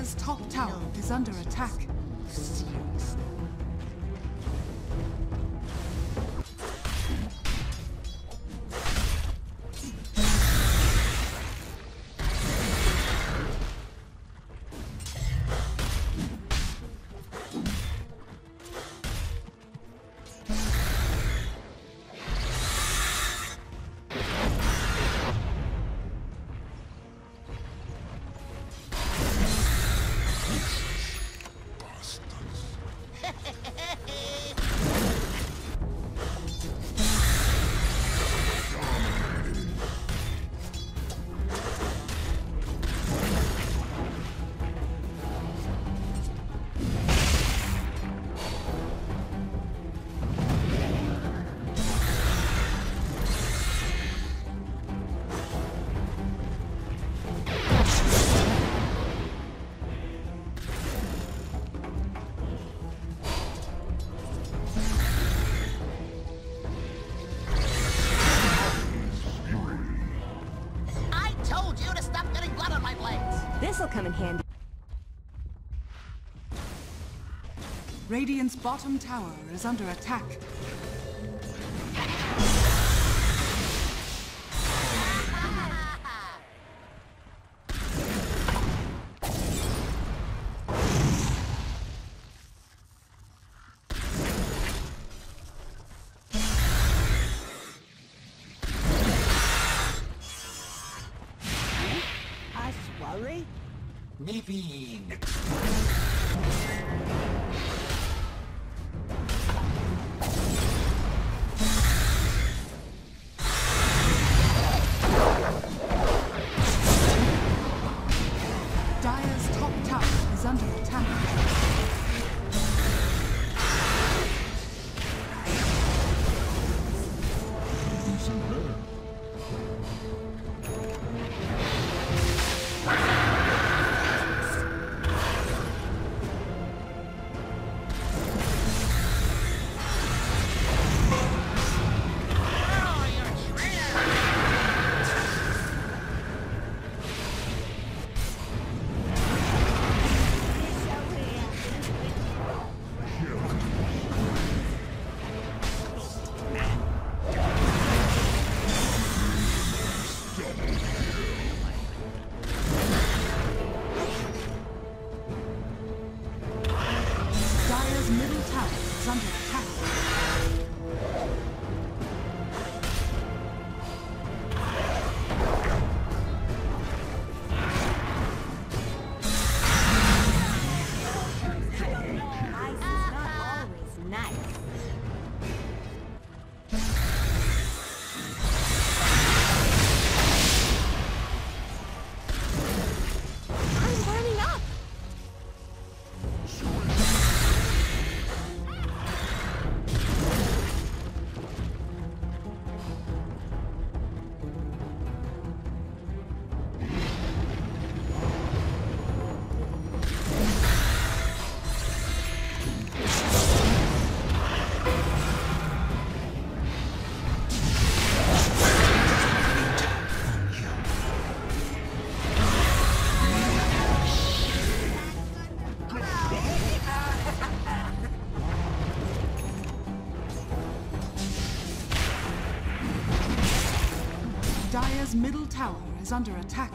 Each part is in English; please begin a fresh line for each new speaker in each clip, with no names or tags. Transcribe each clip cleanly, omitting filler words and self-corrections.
Dire's top tower is under attack.
This'll come in handy.
Radiant's bottom tower is under attack.
Maybe.
Dire's top tower is under attack. Dire's middle tower is under attack.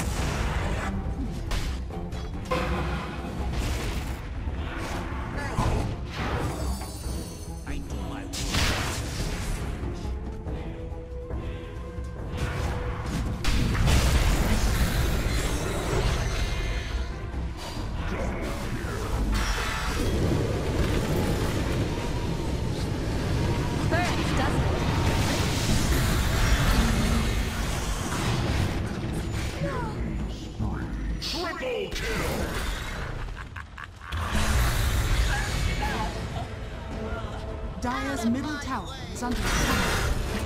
Dire's middle tower is under attack.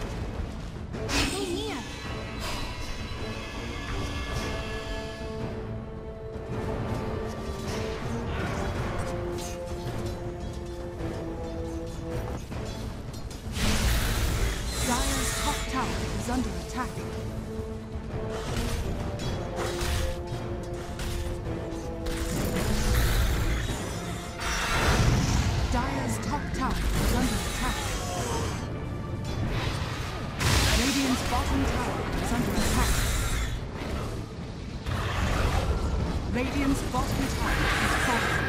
Dire's top tower is under attack. bottom tower is under attack. Radiant's bottom tower is falling.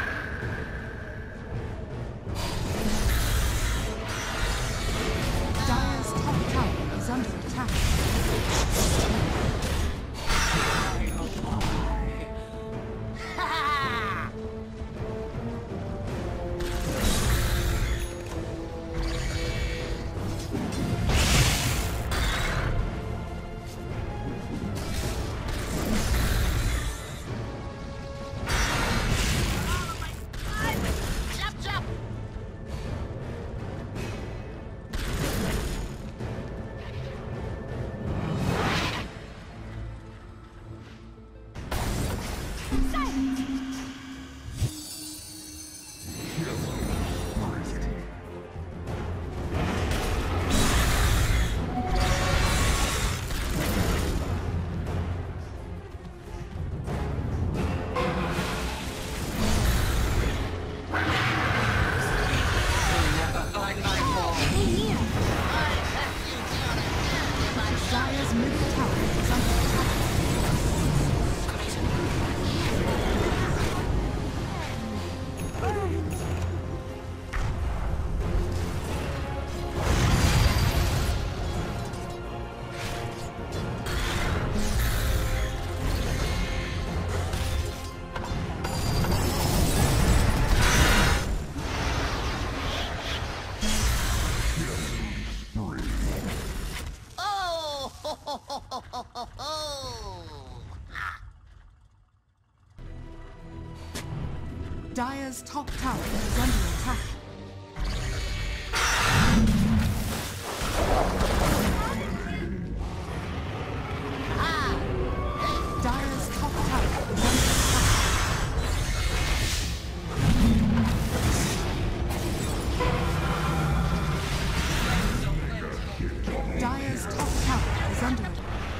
Dire's top tower is under attack. Dire's top tower is under attack. Dire's top tower is under attack. Dire's top tower is under attack.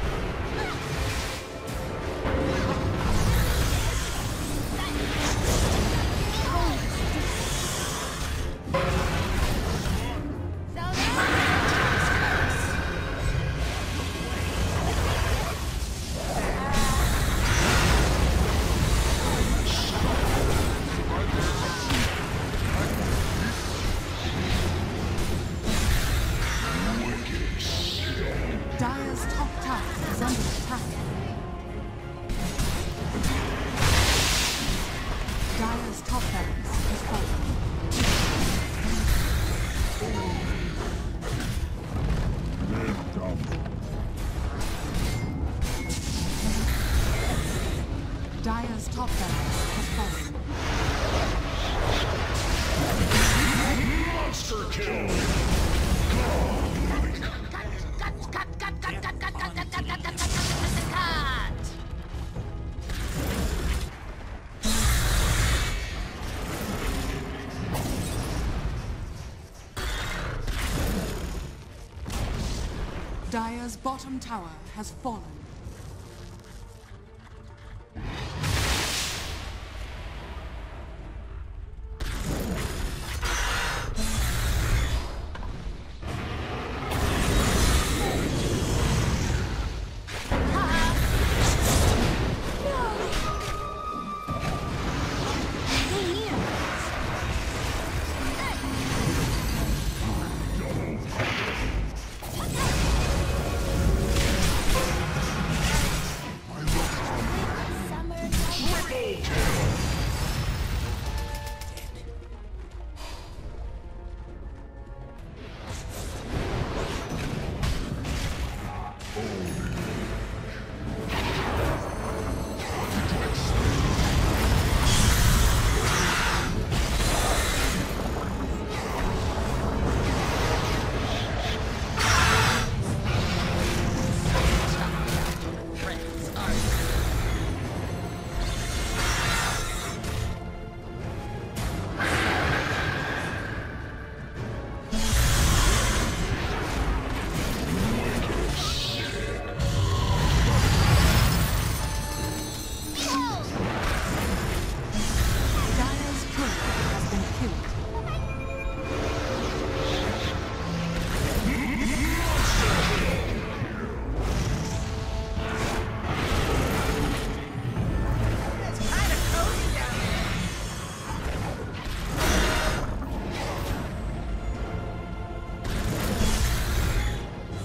Dire's top barracks has fallen.
Monster kill!
Dire's bottom tower has fallen.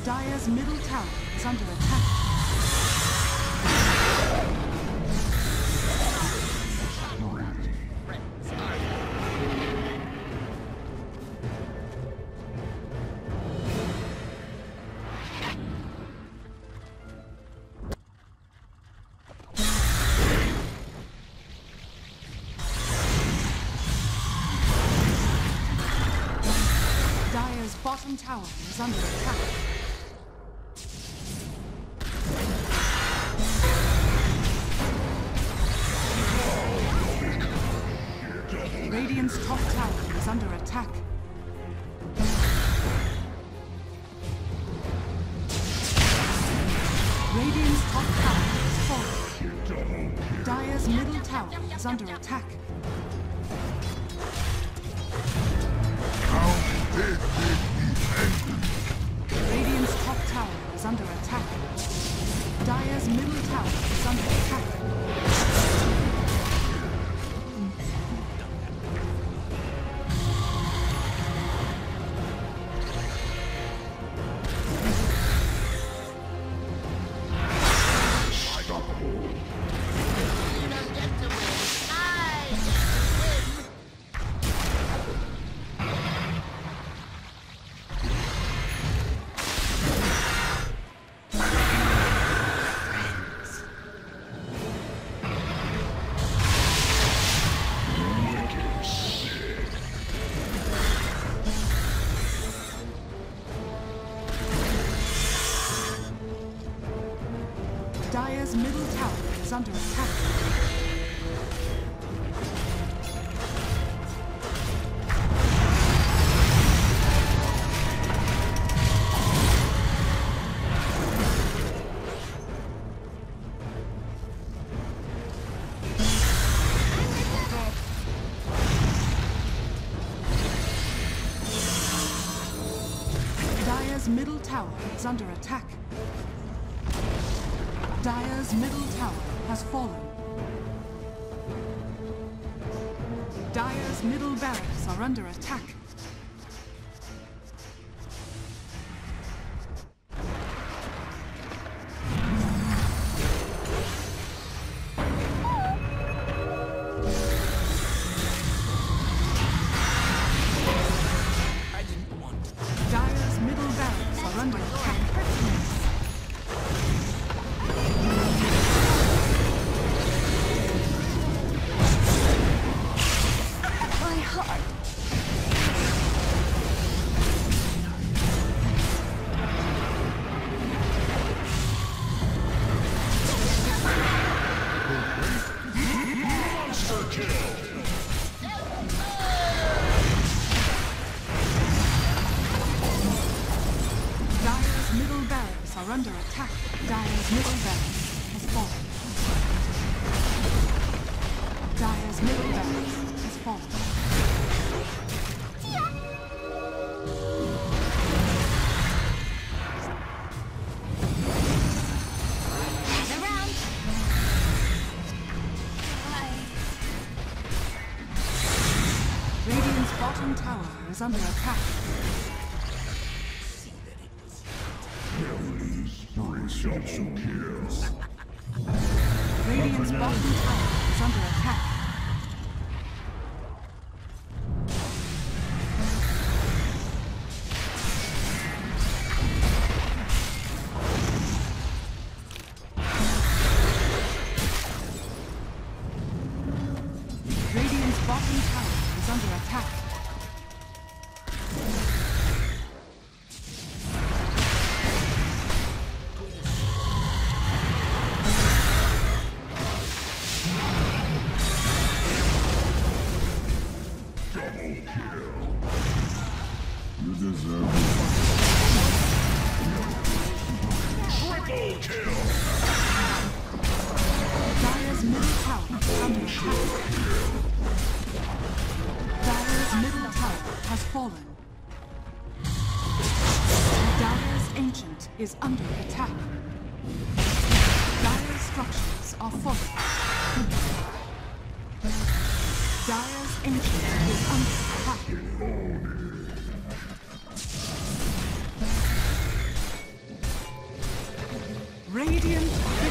Dire's middle tower is under attack. Dire's bottom tower is under attack. Radiant's top tower is under attack. Radiant's top tower is falling. Dire's middle tower is under attack. Radiant's top tower is under attack. Dire's middle tower is under attack. Dire's middle tower is under attack. Dire's middle tower is under attack. Dire's middle tower has fallen. Dire's middle barracks are under attack. Dire's middle barracks are under attack. Are under attack. Dire's middle barracks has fallen. Dire's middle barracks has fallen.
Around.
Radiant's bottom tower is under attack. Radiant's bottom tower is under attack. Radiant's bottom tower is under attack. Dire's middle tower is under attack. Dire's middle tower has fallen. Dire's ancient is under attack. Dire's structures are falling. Dire's ancient is under attack. Radiant